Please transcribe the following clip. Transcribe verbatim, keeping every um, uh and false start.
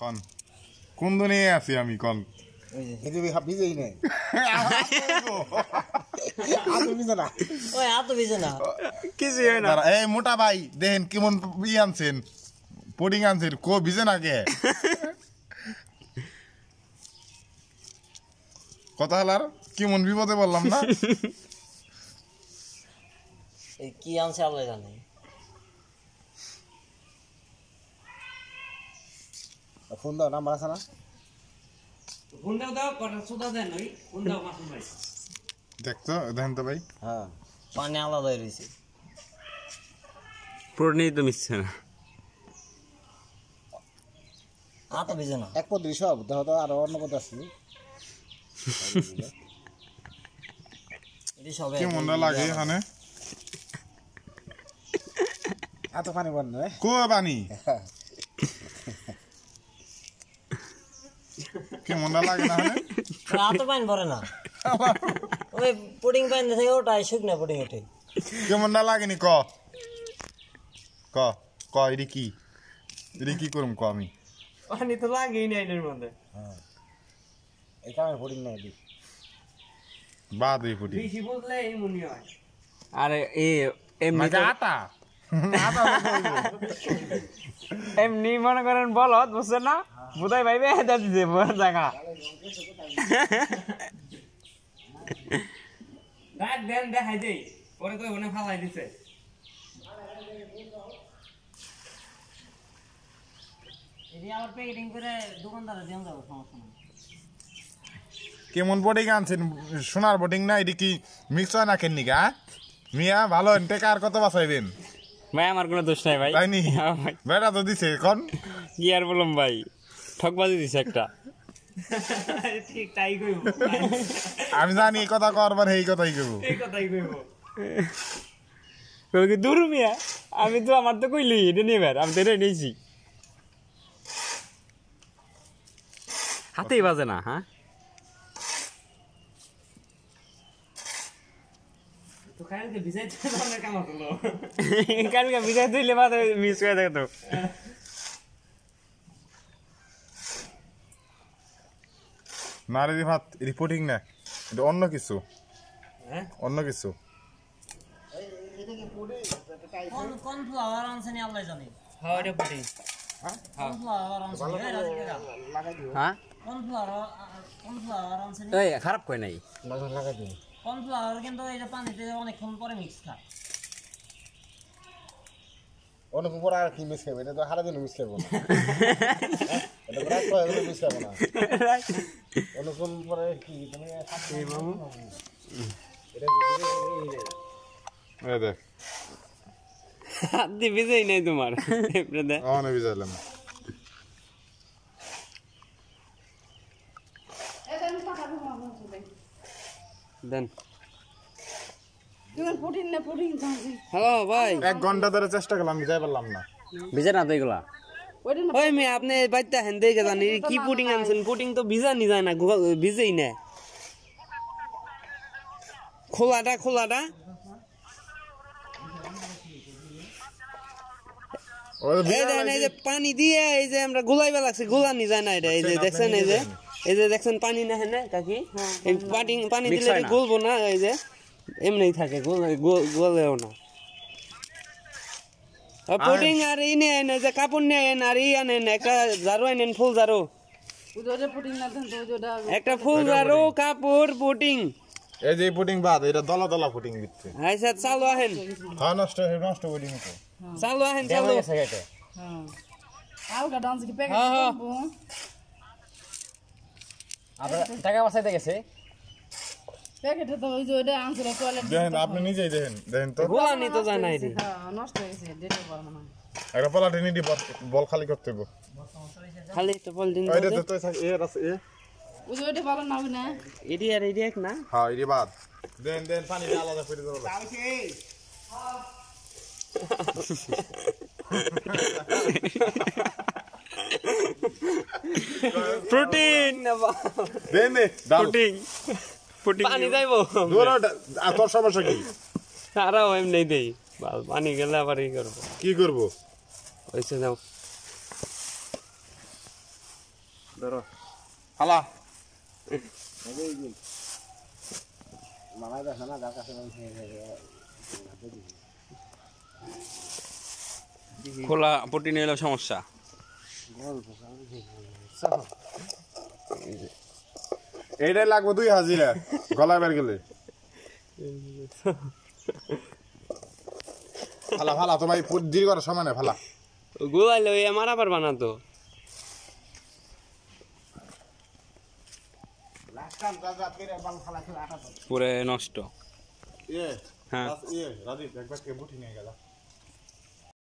কোন কোন দুনিয়ায় আছি আমি কোন এই যে এই ভিজেই নাই আতো ভিজে না ওই আতো ভিজে না কিছু হয় না এই মোটা ভাই দেখেন কেমন ই আনছেন পুডিং আনছেন কো ভিজে না কে কথা হলার কেমন বিপদে বললাম না এই কি আনছে আল্লাহ জানে ফোন দাও নাম্বার আছে না ফোন দাও দাও কটা সুদা দেন ওই ফোন দাও মাসুম ভাই দেখতো দেখেন তো ভাই হ্যাঁ পানি আলাদা রয়েছে পুরনি তো মিশছে না আতো ভিজে না এক পদ্ধতি সব দেখো তো আরো অন্য পদ্ধতি আছে এটি সবে কেমন লাগে এখানে এত পানি বন্ধ রে কো পানি কেমন লাগে না এখানে আতো পানি ভরে না ওই পুডিং পানি থেকে ওটাই শুকনা পুডিং ওটাই কেমন না লাগেনি ক ক ক এটি কি এটি কি করুম ক আমি পানি তো লাগেই না এর মধ্যে হ্যাঁ এই কামে পুডিং নাই দি বাদ এই পুডিং বেশি বললে এই মনি হয় আরে এ এমনি মানে আটা আটা এমনি মনে করেন বলত বুঝছেন না বুঝাই ভাইবে এটা দিতে জায়গা দেখ দেন দেখাই দেই পরে কই ওনে ফালাই দিছে এটি আবার প্যাকেটিং করে দোকানদারে দিয়ে যাবো সমস্যা নেই কেমন বোটিং আনছেন সোনার বোটিং না এটি কি মিক্স হয় না কেন নিকা মিয়া ভালো টেকা আর কত বাঁচাইবেন ভাই আমার কোনো দোষ নাই ভাই তাই নি বেটা তো দিছে কোন কি আর বললাম ভাই ঠকবাজি দিছে একটা ঠিক তাই কইব আমি জানি এই কথা করবার এই কথাই কইব এই কথাই কইব কই কি দূর মিয়া আমি তো আমার তো কইলি এটা নিবার আমি তো এটা নিয়েছি হাতেই বাজে না হ্যাঁ তো কালকে ভিজাইতে আমার কাম হলো কালকে ভিজাই দিলে বাদ মিস করে দেখ তো না রে ভাত রিপোর্টিং না এটা অন্য কিছু হ্যাঁ অন্য কিছু কোন কোন ফ্লাওয়ার আনছে নি আল্লাহ জানে হ্যাঁ এটা পুটিং কোন ফ্লাওয়ার আনছে নি রাজকেরা হ্যাঁ কোন ফ্লাওয়ার কোন ফ্লাওয়ার আনছে নি এই খারাপ কই নাই লাগাই দিই কোন ফ্লাওয়ার কিন্তু এই যে পানিতে অনেকক্ষণ পরে মিক্স খায় অনেক উপর আর কি মিস খাবে এটা তো হারা দিন মিস খাবো না এটা রাত করে মিস খাবো না অনেকক্ষণ পরে কি তুমি এই মামু এটা এই দেখ হাত দিয়ে ভিজেই নাই তোমার এবারে অনে বিজালাম দেন তুমি পুডিং না পুডিং খাচ্ছি হ্যালো ভাই এক ঘন্টা ধরে চেষ্টা করলাম যাই পারলাম না ভিজে না তো এগুলা ওইটা না ওই মেয়ে আপনি বাইতে হেন দেখে জানি কি পুডিং আনছেন পুডিং তো ভিজা নি যায় না ভিজেই না খোলাটা খোলাটা এই দেখেন এই যে পানি দিয়ে এই যে আমরা গোলাইবা লাগছে গোলানি যায় না এটা এই যে দেখছেন এই যে এই যে দেখছেন পানি না হ্যাঁ কাকি এই পানি পানি দিলে গলবো না এই যে এমনি থাকে গলেও না পুডিং আর ই নিয়ে আনেন যে কাপড় নিয়ে আনেন আর ই আনেন একটা ঝাড়ু আনেন ফুল ঝাড়ু ওইটা পুডিং না দেন তো ওইটা একটা ফুল ঝাড়ু কাপড় পুডিং এই যে পুডিং বাদ এটা দলা দলা পুডিং দিচ্ছে আচ্ছা চালু আহেন হ্যাঁ নষ্ট হয়ে নষ্ট পুডিং তো চালু আহেন চালু হ্যাঁ আলগা ডান্স কি প্যাকেট হ্যাঁ, হ্যাঁ। করবো আপনার টাকা বাঁচাইতে গেছে প্যাকেটে তো ওই যে ওইটা আনছিল টয়লেট দেখেন আপনি নিজেই দেখেন দেখেন তো গোলানি তো যায় নাই রে হ্যাঁ নষ্ট হয়ে গেছে ডেটে পারবো না একটা পলাটে নিয়ে বল খালি করতে হবে খালি তো বল দিন এইটা তো তো এর আছে এ ওই যে ওইটা ভালো না হবে না এডি আর এডি এক না হ্যাঁ এর বাদ দেন দেন পানি দিয়ে আলাদা করে দেবো প্রোটিন দেন দে প্রোটিন প্রোটিন পানি যাইবো দূর আর তোর সমস্যা কি আরাও এমনি দেই পানি গেলে আবার ই করবো কি করব ওইসে যাও ধরো হালা মামা দেখো না যার কাছে খোলা পটি নিয়ে এলো সমস্যা এইটাই লাগবে দুই হাজিরা গলা বের গেলে ফালা ফালা তো ভাই দীর্ঘ করার সময় নেই ফালা গোলাইলে ওই আমার আবার বানাতো পুরে নষ্ট ইয়ে হ্যাঁ ইয়ে রাজীব একবার কে বুটি নিয়ে গেল